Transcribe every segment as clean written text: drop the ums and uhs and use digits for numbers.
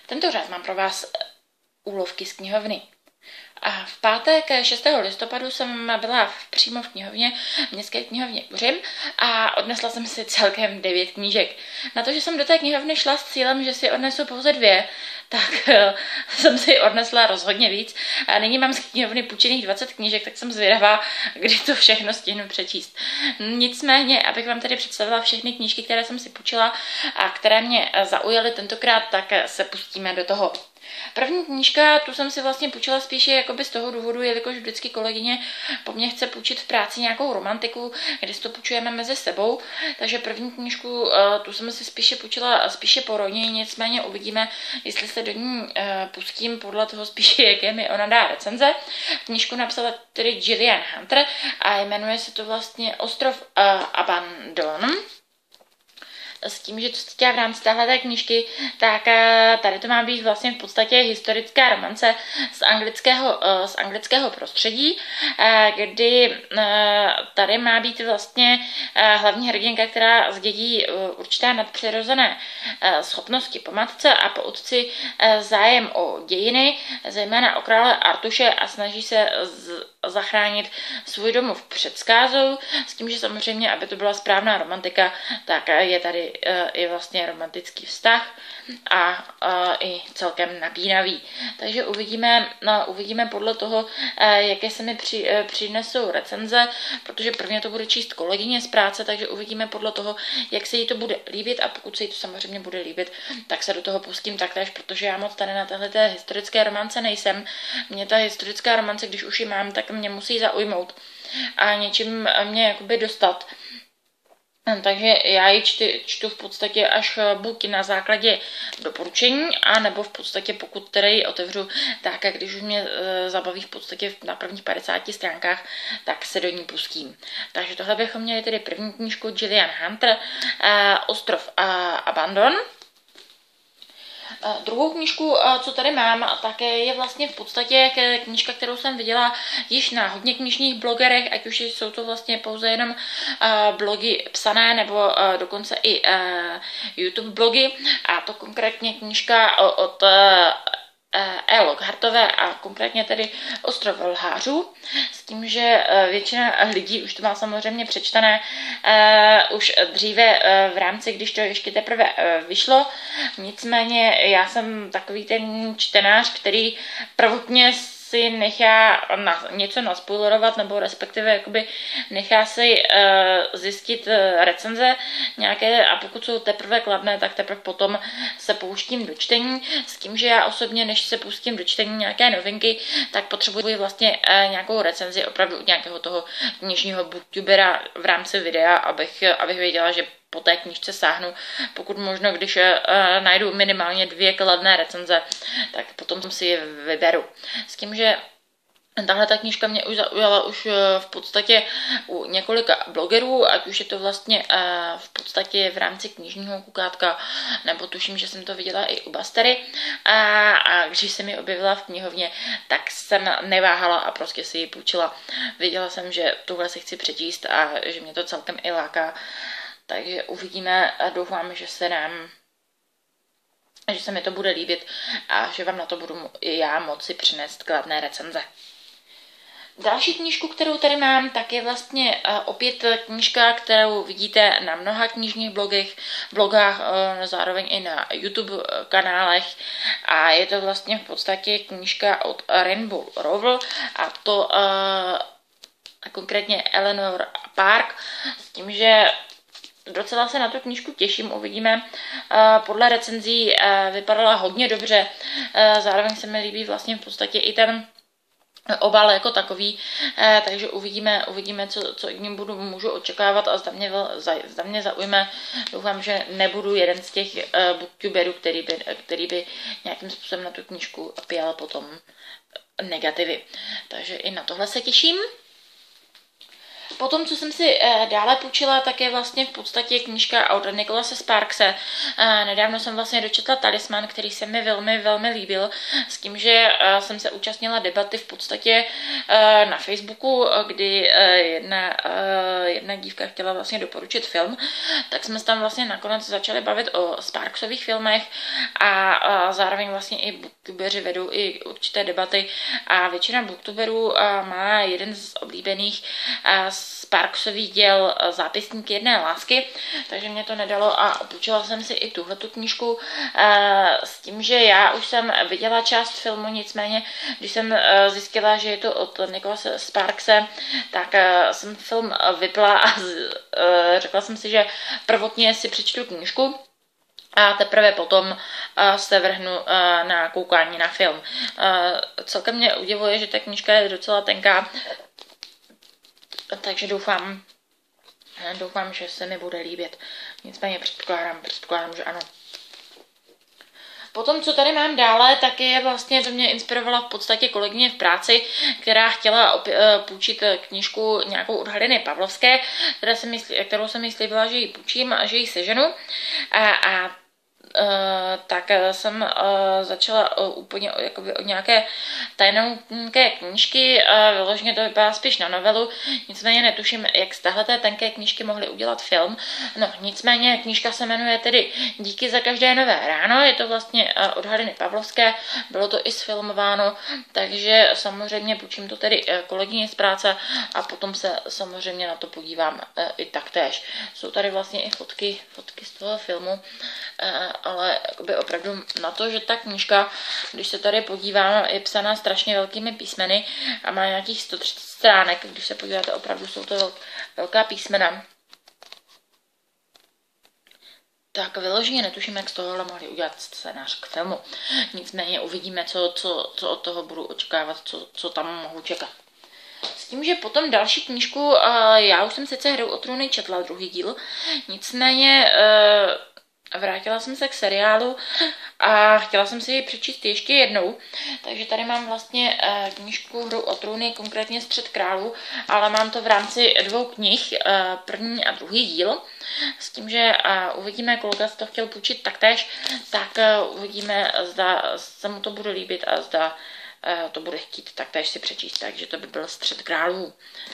Tento řád mám pro vás úlovky z knihovny. A v pátek 6. listopadu jsem byla přímo v knihovně, městské knihovně Kuřim a odnesla jsem si celkem 9 knížek. Na to, že jsem do té knihovny šla s cílem, že si odnesu pouze 2, tak jsem si odnesla rozhodně víc. A nyní mám z knihovny půjčených 20 knížek, tak jsem zvědavá, kdy to všechno stihnu přečíst. Nicméně, abych vám tady představila všechny knížky, které jsem si půjčila a které mě zaujaly tentokrát, tak se pustíme do toho. První knížka, tu jsem si vlastně půjčila spíše jakoby z toho důvodu, jelikož vždycky kolegyně po mně chce půjčit v práci nějakou romantiku, kdy si to půjčujeme mezi sebou, takže první knížku, tu jsem si spíše půjčila spíše po rodině, nicméně uvidíme, jestli se do ní pustím podle toho spíše, jaké mi ona dá recenze. Knížku napsala tedy Gillian Hunter a jmenuje se to vlastně Ostrov Abandon. S tím, že co se dělá v rámci téhleté knížky, tak tady to má být vlastně v podstatě historická romance z anglického prostředí, kdy tady má být vlastně hlavní hrdinka, která zdědí určité nadpřirozené schopnosti po matce a po otci zájem o dějiny, zejména o krále Artuše a snaží se zachránit svůj domov před zkázou, s tím, že samozřejmě, aby to byla správná romantika, tak je tady i vlastně romantický vztah a i celkem napínavý. Takže uvidíme podle toho, jaké se mi přinesou recenze, protože prvně to bude číst kolegyně z práce, takže uvidíme podle toho, jak se jí to bude líbit a pokud se jí to samozřejmě bude líbit, tak se do toho pustím taktéž, protože já moc tady na téhleté historické romance nejsem. Mě ta historická romance, když už ji mám, tak mě musí zaujmout a něčím mě jakoby dostat. Takže já ji čtu v podstatě až buď na základě doporučení, a nebo v podstatě pokud tedy ji otevřu, tak když už mě zabaví v podstatě na prvních 50 stránkách, tak se do ní pustím. Takže tohle bychom měli tedy první knížku Gillian Hunter, Ostrov Abandon. Druhou knížku, co tady mám, tak je vlastně v podstatě knížka, kterou jsem viděla již na hodně knižních blogerech, ať už jsou to vlastně pouze jenom blogy psané, nebo dokonce i YouTube blogy. A to konkrétně knížka od E. Lockhartové a konkrétně tedy Ostrov lhářů, s tím, že většina lidí už to má samozřejmě přečtené už dříve v rámci, když to ještě teprve vyšlo. Nicméně já jsem takový ten čtenář, který prvotně si nechá něco naspoilerovat, nebo respektive jakoby nechá si zjistit recenze nějaké a pokud jsou teprve kladné, tak teprve potom se pouštím do čtení. S tím, že já osobně, než se pustím do čtení nějaké novinky, tak potřebuji vlastně nějakou recenzi opravdu od nějakého toho knižního booktubera v rámci videa, abych věděla, že po té knížce sáhnu. Pokud možno, když najdu minimálně 2 kladné recenze, tak potom si je vyberu. S tím, že tahle ta knížka mě už zaujala už v podstatě u několika blogerů, ať už je to vlastně v podstatě v rámci knižního kukátka, nebo tuším, že jsem to viděla i u Bastery. A když jsem ji objevila v knihovně, tak jsem neváhala a prostě si ji půjčila. Viděla jsem, že tuhle si chci přečíst a že mě to celkem i láká. Takže uvidíme a doufám, že se mi to bude líbit a že vám na to budu i já moci přinést kladné recenze. Další knížku, kterou tady mám, tak je vlastně opět knížka, kterou vidíte na mnoha knižních blogách, zároveň i na YouTube kanálech a je to vlastně v podstatě knížka od Rainbow Rowell a to konkrétně Eleanor Park, s tím, že docela se na tu knížku těším, uvidíme. Podle recenzí vypadala hodně dobře, zároveň se mi líbí vlastně v podstatě i ten obal jako takový, takže uvidíme, co k ním můžu očekávat a zda mě zaujme. Doufám, že nebudu jeden z těch booktuberů, který by nějakým způsobem na tu knížku pěl potom negativy. Takže i na tohle se těším. Potom, co jsem si dále půjčila, tak je vlastně v podstatě knížka od Nicholase Sparkse. Nedávno jsem vlastně dočetla Talisman, který se mi velmi, velmi líbil, s tím, že jsem se účastnila debaty v podstatě na Facebooku, kdy jedna dívka chtěla vlastně doporučit film, tak jsme se tam vlastně nakonec začali bavit o Sparksových filmech a zároveň vlastně i booktubeři vedou i určité debaty a většina booktuberů má jeden z oblíbených Sparksových děl Zápisník jedné lásky, takže mě to nedalo a půjčila jsem si i tuhletu knížku s tím, že já už jsem viděla část filmu, nicméně když jsem zjistila, že je to od Nicholase Sparkse, tak jsem film vypla a řekla jsem si, že prvotně si přečtu knížku a teprve potom se vrhnu na koukání na film. Celkem mě udivuje, že ta knížka je docela tenká, takže doufám, že se mi bude líbit. Nicméně předpokládám, že ano. Potom, co tady mám dále, tak je vlastně, to mě inspirovala v podstatě kolegyně v práci, která chtěla půjčit knížku nějakou od Haliny Pavlovské, kterou jsem jí slíbila, že ji půjčím a že ji seženu. Tak jsem začala úplně jakoby od nějaké tajné knížky, vyloženě to vypadá spíš na novelu, nicméně netuším, jak z téhleté tenké knížky mohli udělat film. No, nicméně knížka se jmenuje tedy Díky za každé nové ráno, je to vlastně od Haliny Pavlovské, bylo to i sfilmováno, takže samozřejmě půjčím to tedy kolegyně z práce a potom se samozřejmě na to podívám i taktéž. Jsou tady vlastně i fotky z toho filmu, ale jakoby opravdu na to, že ta knížka, když se tady podívám, je psaná strašně velkými písmeny a má nějakých 130 stránek, když se podíváte, opravdu jsou to velká písmena. Tak vyloženě netuším, jak z tohohle mohli udělat scénář k filmu. Nicméně uvidíme, co od toho budu očekávat, co tam mohu čekat. S tím, že potom další knížku, já už jsem sice Hru o trůny četla druhý díl, nicméně vrátila jsem se k seriálu a chtěla jsem si ji přečíst ještě jednou, takže tady mám vlastně knížku Hru o trůny, konkrétně Střed králů, ale mám to v rámci 2 knih, první a druhý díl, s tím, že uvidíme, kolega to chtěl půjčit taktéž, tak uvidíme, zda se mu to bude líbit a zda to bude chtít taktéž si přečíst, takže to by byl Střed králů.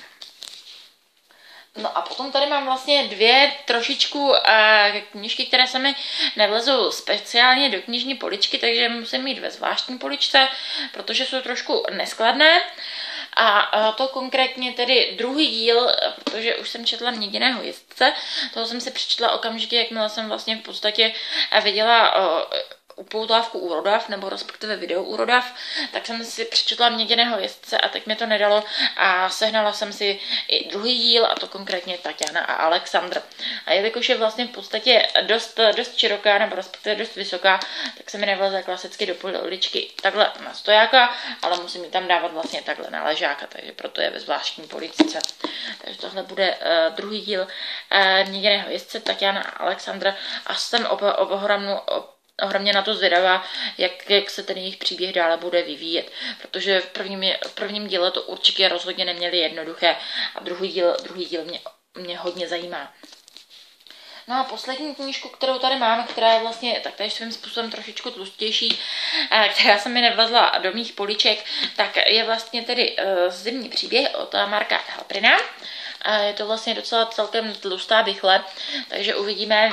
No a potom tady mám vlastně 2 trošičku knížky, které se mi nevlezou speciálně do knižní poličky, takže musím mít ve zvláštní poličce, protože jsou trošku neskladné. A to konkrétně tedy druhý díl, protože už jsem četla Měděného jezdce, toho jsem si přečetla okamžitě, jakmile jsem vlastně v podstatě viděla upoutávku Úrodav, nebo respektive video Úrodav, tak jsem si přečetla Měděného jezdce a teď mi to nedalo a sehnala jsem si i druhý díl, a to konkrétně Tatiana a Alexandr. A jelikož je vlastně v podstatě dost široká, nebo respektive dost vysoká, tak se mi nevleze klasicky do poličky takhle na stojáka, ale musím ji tam dávat vlastně takhle na ležáka, takže proto je ve zvláštní poličce. Takže tohle bude druhý díl Měděného jezdce, Tatiana a Alexandr, a jsem ohromně na to zvědavá, jak se ten jejich příběh dále bude vyvíjet, protože v prvním díle to určitě rozhodně neměli jednoduché a druhý díl mě hodně zajímá. No a poslední knížku, kterou tady mám, která je vlastně taktéž svým způsobem trošičku tlustější, která se mi nevlezla do mých poliček, tak je vlastně tedy Zimní příběh od Marka Halprina. Je to vlastně docela celkem tlustá bychle, takže uvidíme,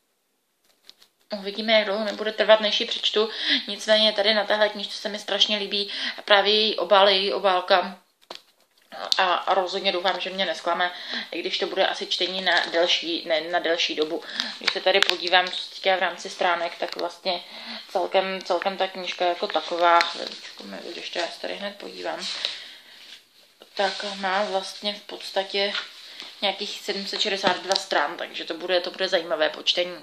jak dlouho mi bude trvat, než ji přečtu. Nicméně tady na téhle knížce se mi strašně líbí právě její obálka. A rozhodně doufám, že mě nesklame, i když to bude asi čtení na delší dobu. Když se tady podívám, co se týká v rámci stránek, tak vlastně celkem ta knížka jako taková, ještě já se tady hned podívám, tak má vlastně v podstatě nějakých 762 stran, takže to bude zajímavé počtení.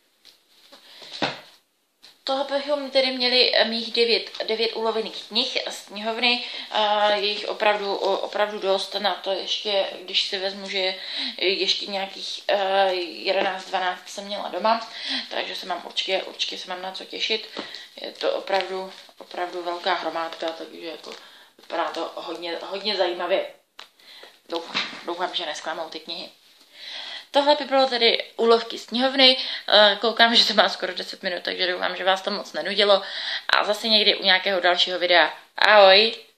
Toho bychom tedy měli mých 9 ulovených knih z knihovny, je jich opravdu dost, na to ještě, když si vezmu, že ještě nějakých 11-12 jsem měla doma, takže se mám určitě se mám na co těšit. Je to opravdu velká hromádka, takže jako vypadá to hodně zajímavě. Doufám. doufám, že nesklamou ty knihy. Tohle by bylo tedy úlovky z knihovny. Koukám, že to má skoro 10 minut, takže doufám, že vás to moc nenudilo. A zase někdy u nějakého dalšího videa. Ahoj!